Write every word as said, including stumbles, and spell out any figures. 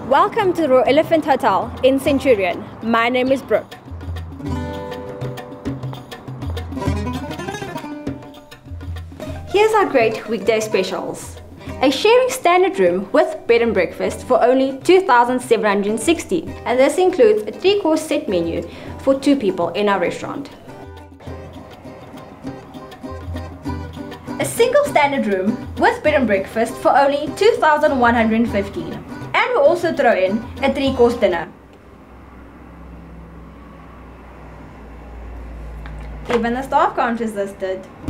Welcome to the Royal Elephant Hotel in Centurion. My name is Brooke. Here's our great weekday specials. A sharing standard room with bed and breakfast for only two thousand seven hundred sixty dollars, and this includes a three-course set menu for two people in our restaurant. A single standard room with bed and breakfast for only two thousand one hundred fifteen dollars, and we'll also throw in a three-course dinner. Even the staff count is listed.